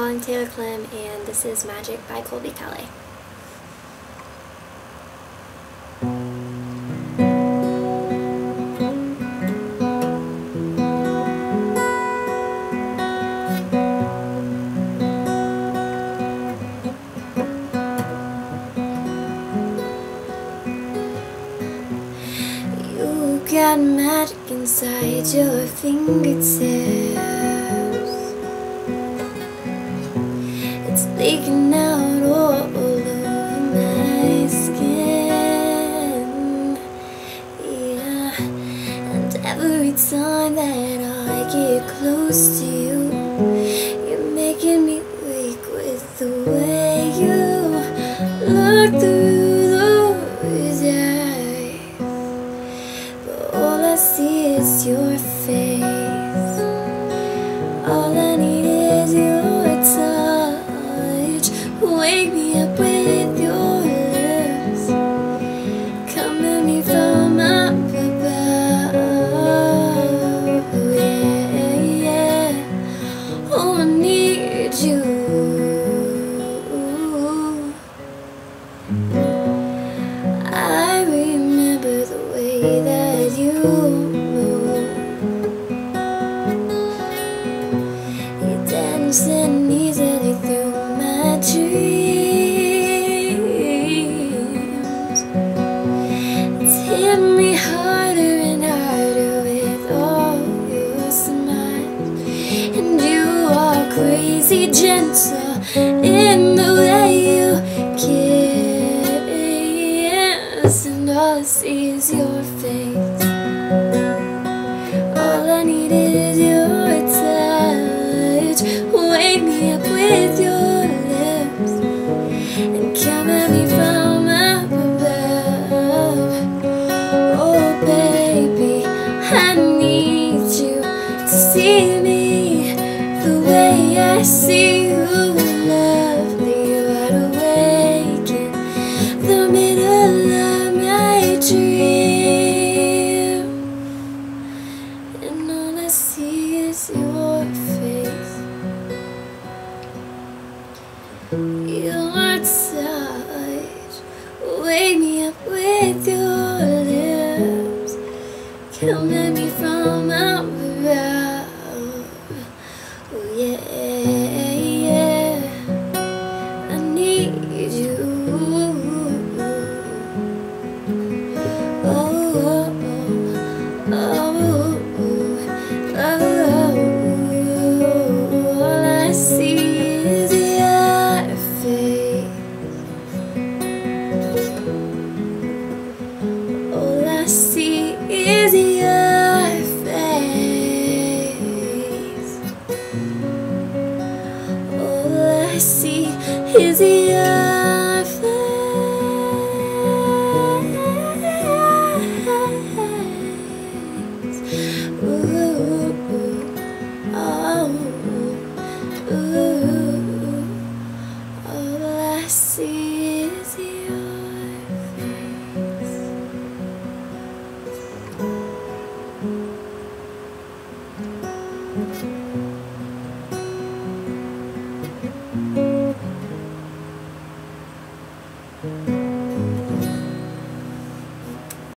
calling Taylor Clem, and this is Magic by Colby Kelly. You got magic inside your fingertips. It's leaking out all over my skin. Yeah, and every time that I get close to you, you're making me weak with the way you look through those eyes. But all I see is your face. All I need is your touch. Wake me up with your lips. Come at me from up above. Yeah, yeah. Oh, I need you. I remember the way that you move. You dancing easily through my dreams. It's hit me harder and harder with all your smiles. And you are crazy gentle in the way you kiss. And all I see is your face. All I need is your touch. Wake me up with your lips and come at me from up above. Oh baby, I need you to see me the way I see you. Lovely, wide awake in the middle of my dream. And all I see is your face. Your touch. Wake me up with your lips. Come at me from up above. Oh yeah, yeah. I need you. Oh, oh, oh, oh, oh. All I see is your face. All I see is your face. All I see is your